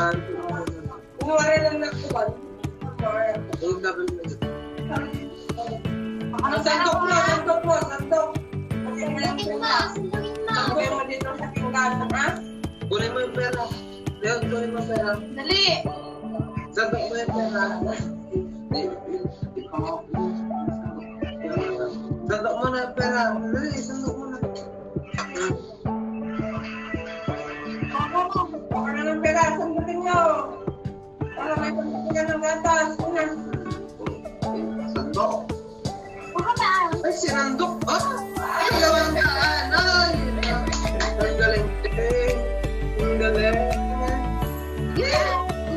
Kunwari lang na kuwan. Sandok mo. Sabihin mo dito sa pinggan, ha? Kunin mo yung pera. Leon, kunin mo yung pera. Dali! Sandok mo yung pera. Sandok mo na yung pera. Dali, sandok mo na. Baka na ng pera, sandokin nyo. Para may pagkakas ng gatas. Sandok? Baka na! Ay, sinandok! Ay, gawang daan! Ay! Ang galing! Ang galing! Yeah!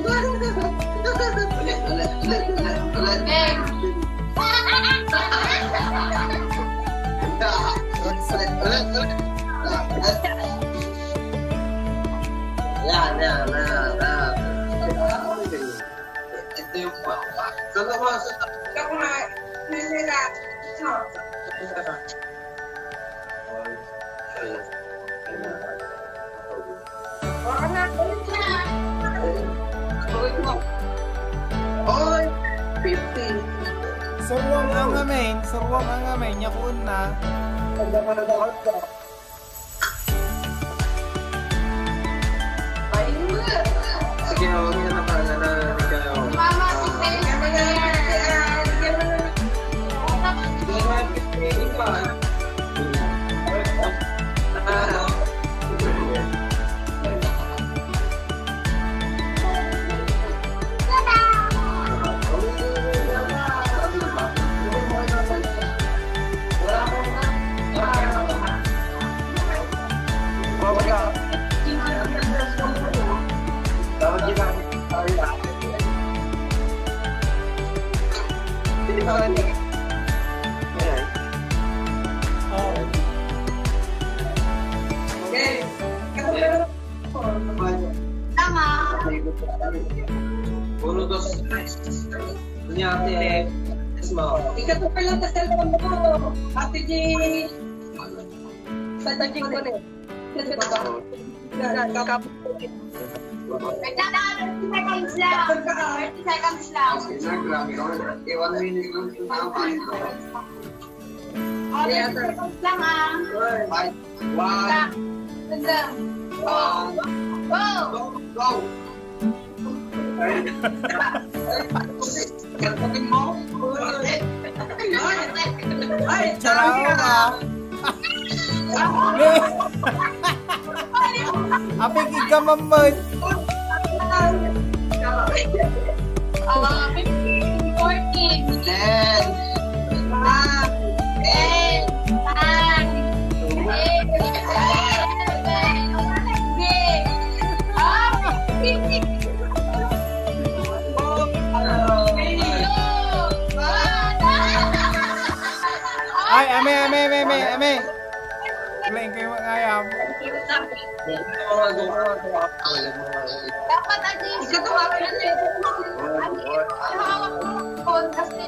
Ulit! Yan. Ito yung papa. Sandok mo! Sandok mo! Nila! Oy, 50. Suruang ang amin, yakun na. Sige, huwag niyo na para na kayo. Mama, Uno, dos, tres. Kunyate, ikaw pa lang sa cellphone mo. Ate G. Sa tajing ko na. 30 seconds lang. 30 seconds lang. 1 minute lang. 30 seconds lang ah. 1. Go! Gantutin mo? Ay, Charao ka. Apik ikamamad. 15, 14, 10, Ay, ame. Lain kayo mag-ayam. dapat aja ikaw tawagan na hawak ko kasi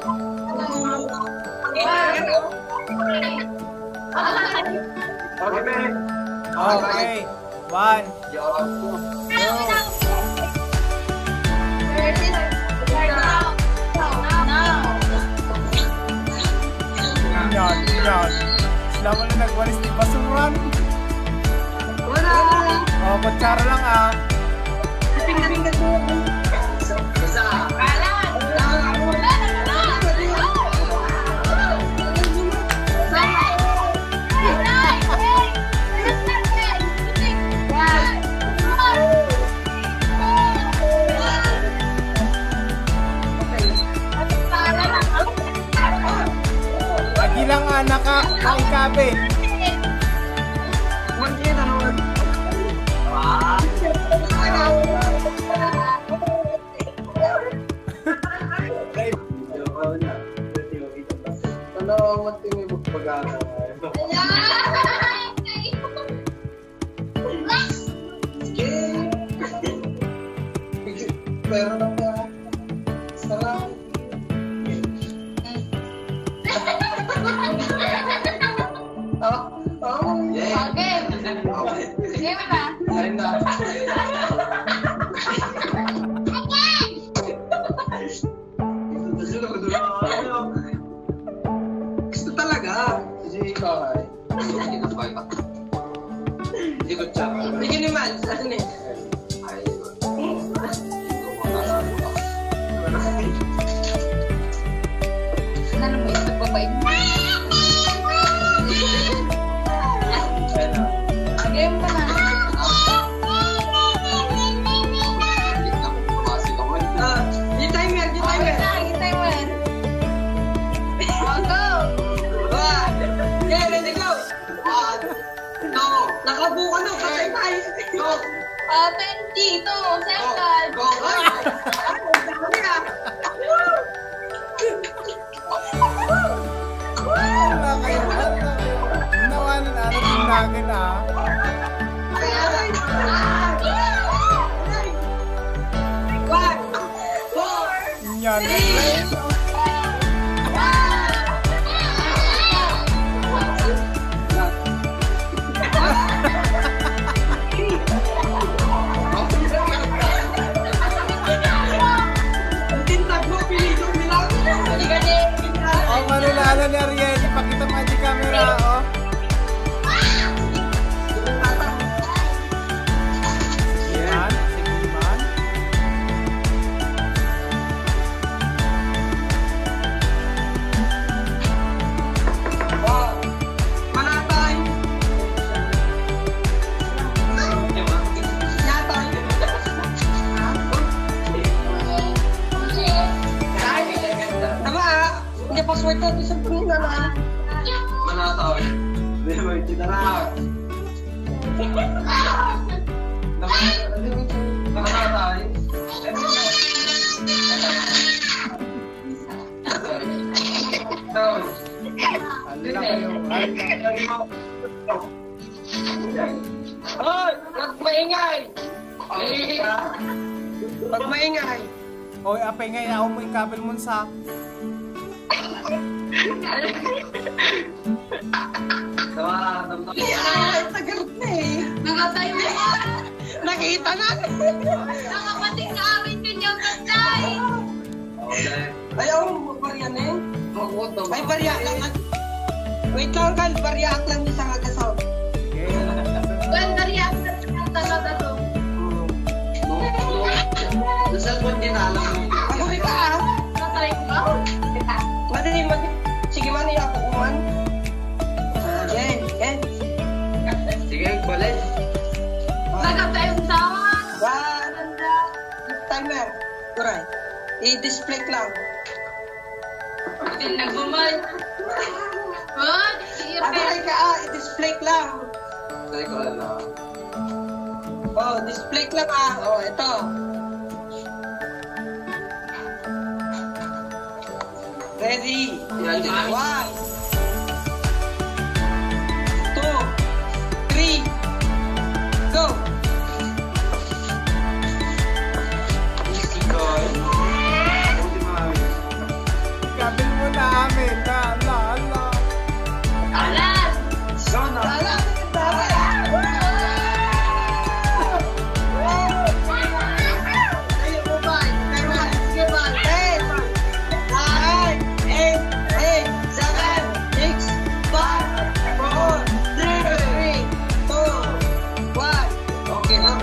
Okay. 1. Yan. Sila mo na nagwalis di basuran. Oh, kutsara lang ah. Isa. Ilang anak ka ang ikabe. Pero lang ka. Sarap. Okay. Game na. Ayun na. 22 seconds. Go! Ay! Dami ah! Wala kayo. Nawanan na tinagin ah. One, four, Yan. ang tintag mo, pilito nila. Oh, manulala ni Ariel. Ipakita mo di camera, oh. Yan. Sige man. Wow. Manatay. Yatay. Tama ah. Hindi pa swerte natin sa pangina na. Manatay. Hindi mo yung titara. Manatay. Ala kayo. Hoy! Huwag maingay! Huwag maingay! Oy, apay nga yaw mo yung kabel mo sa. Ay, tagarot na eh! Nakatayo mo. Nakita na! Nakapating sa amin din yung tatay. Ayaw mo, barya na yun? Ay, barya lang. Wait lang, Kal. Barya lang isang agasaw. Okay. Ganda reaction ng talaga to. Ako rin ka ah! Natry ko. Madali, sige man, iya ako kuman. Okay, okay. Sige, balik. Nakatayo sa amin. One. Ganda. Timer. Alright. I-display lang. Hindi nagmamay. Oh, sige, Abay ka ah, i-display lang. Oh, display lang ah. Oh, ito. Ready? One. 2. 3. Go. Kabel mo na amin. Ala, ala. alam. Dala, dala. Ayun mo ba? Sige ba? 10, 9, 8, 7, 6, 5, 4, 3, 2, 1. Okay na.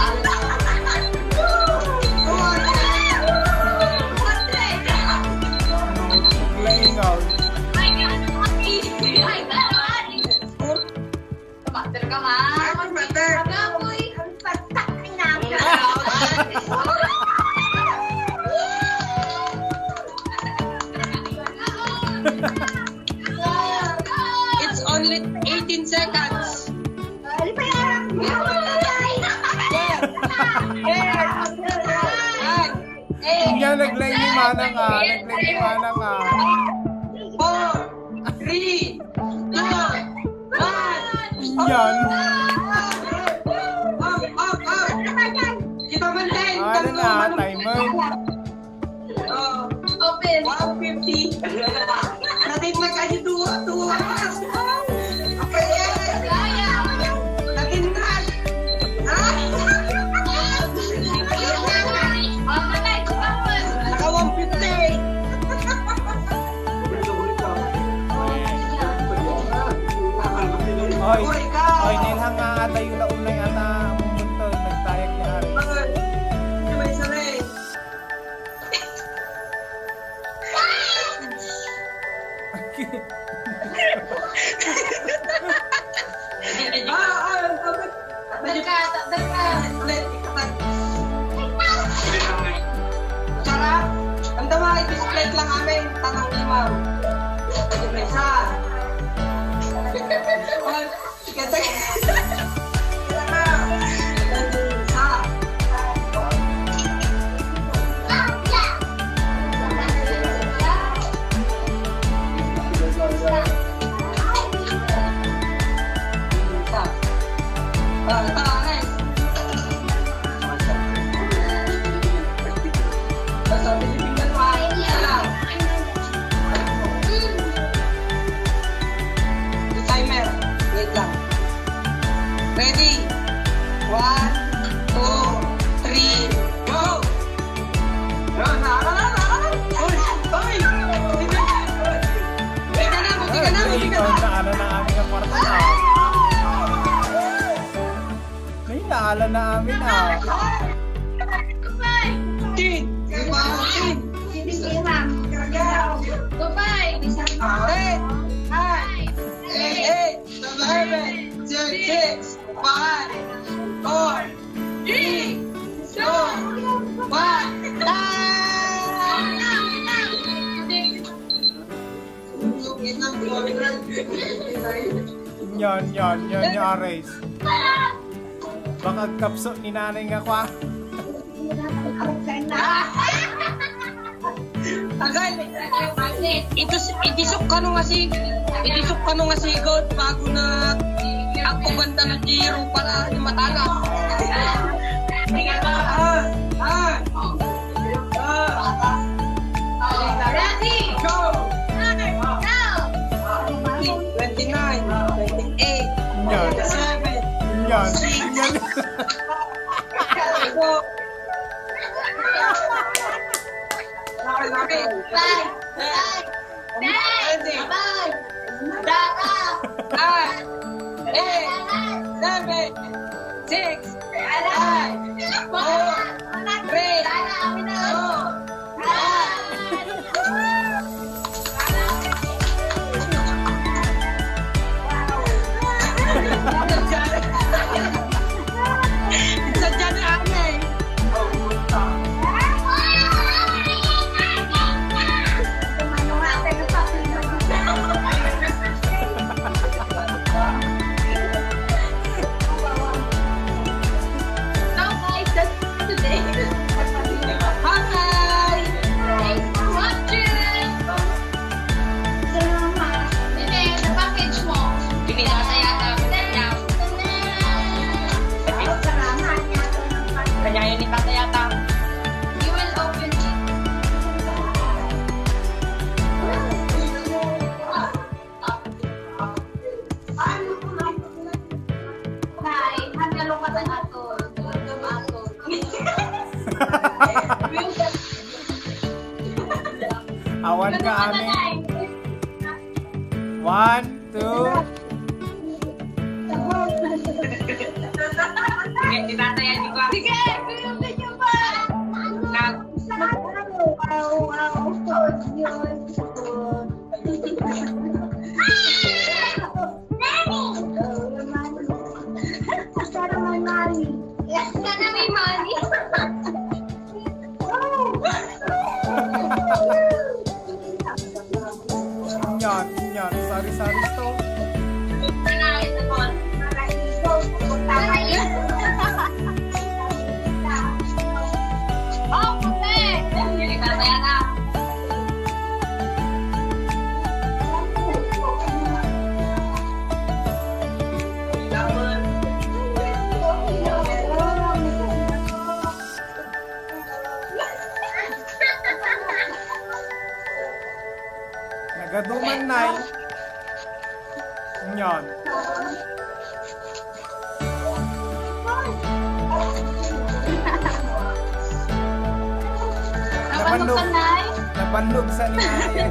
Playing out. Ay, ano mga TV? Ay, gano'n. Master ka ma. Master. Agapoy. Ang patak namin. It's only 18 seconds. Yan, nag-line ni Manang ah. Nag-line ni Manang ah. 4, 3, 2, 1. Yan. Kita man din. Ano na, timer. Open. 150. Natin na kayo tuwa. Apa yan? Kaya. Natin na. Oh, matay. Tapos. Naka 150. Oy, Uy, ikaw. oy, nilhang nga ata yung naunay ata mumunto. Nagtayak ni Ari. May sanay. Dagka. Sarap. Ang dama, i-display lang amin. Tanang limaw. Display sa. Kasi. pangalan na amin ah. Tin! Tin! Goodbye! 10, 9, 8, 7, 6, 5, 4, 3, 2, 1, Yan yung Ares. Baka kapso ni nanay nga kwa. Agay, itisok ka nung nga sigod bago na ako banda na giro para di matala. Ready? Go! Now! 29, 28, Yan. 27, Yan. 6, Awan ka amin. 1, 2. Sige, tinatayan niyo ba? Sige! Pinupin niyo ba? Sana may money. Yan. Sari-sari store. Nangalit na po. Oh, puti! Hindi tataya na. Nagaduman na. Yan. Nabanlog sa ni nanay.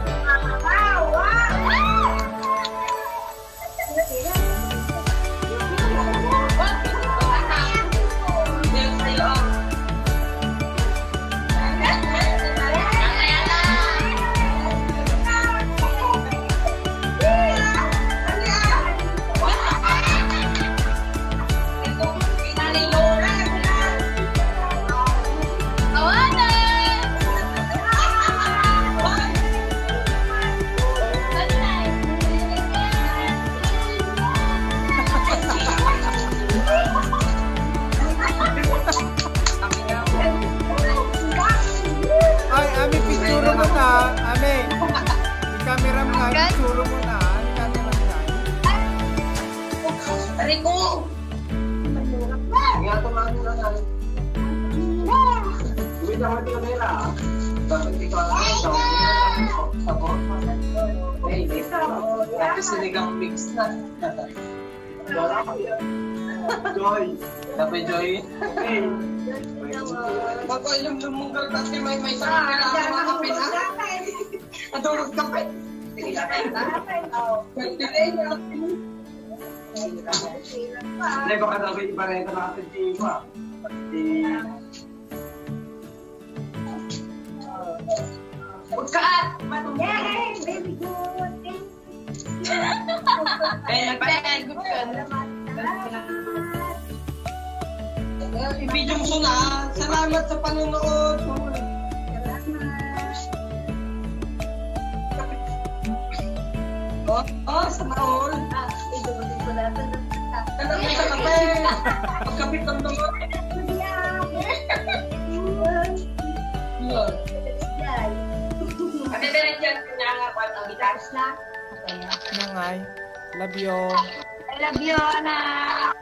Suro mo na. Rico! Ingat naman na lang. Uwi naman yung kamera. Bakit ikaw sa Tapos sinigang mix na. Joy. Sabi Joy. Baka yung lumunggal kasi may sarang kailangan mga kape na. Adulog kape. Hindi, baka daw iba rin ito natin si Iba. Pagkaan! Yay! Very good! Nagpapagod ka. Ibig yung suna. Salamat sa panonood. Sana all. Anak mo sa kape. Pagkapit ng naman. Yun. Ate Berenjen, pinangakuan ang gitas na. Nangay. Love you. I love you, anak.